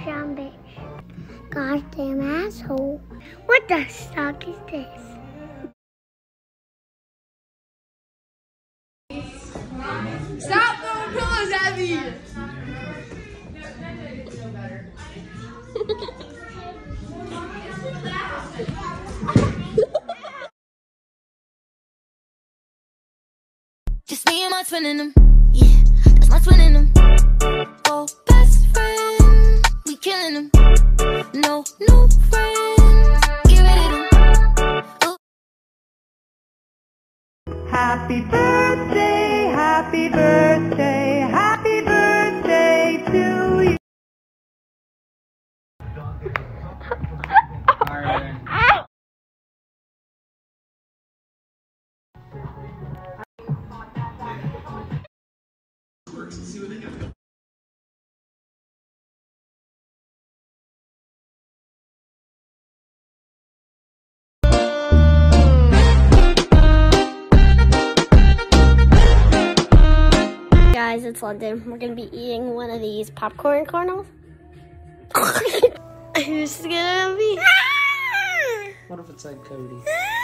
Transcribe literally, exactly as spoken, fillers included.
some bitch. Goddamn asshole. What the fuck is this? Stop throwing pillows at me! Just me and my twin in them. Yeah, that's my twin in them. Oh, best friend, we killing them. No, no friends, get rid of them. Oh. Happy birthday, happy birthday, happy birthday to you. Guys, it's London. We're gonna be eating one of these popcorn kernels. Who's gonna be? What if it's like Cody?